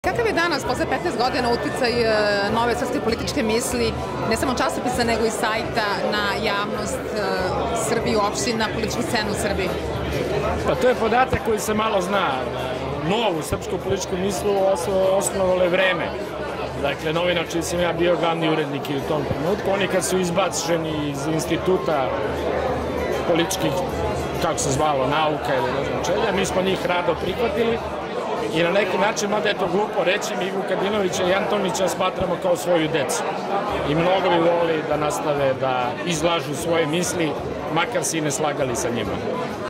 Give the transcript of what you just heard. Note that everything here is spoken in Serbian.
Kakav je danas, posle 15 godina, uticaj nove srpske političke misli, ne samo časopisa, nego i sajta na javnost Srbije, uopšte na političku scenu u Srbiji? Pa to je podatak koji se malo zna. Novu srpsku političku mislu osnovalo je Vreme. Dakle, novina čiji sam ja bio glavni urednik i u tom trenutku. Oni kad su izbačeni iz instituta političkih, kako se zvalo, nauka ili ne znam čega, mi smo njih rado prihvatili i na neki način, mada je to glupo reći, mi Vukadinovića i Antonića smatramo kao svoju decu. I mnogo bi volili da nastave da izlažu svoje misli, makar se i ne slagali sa njima.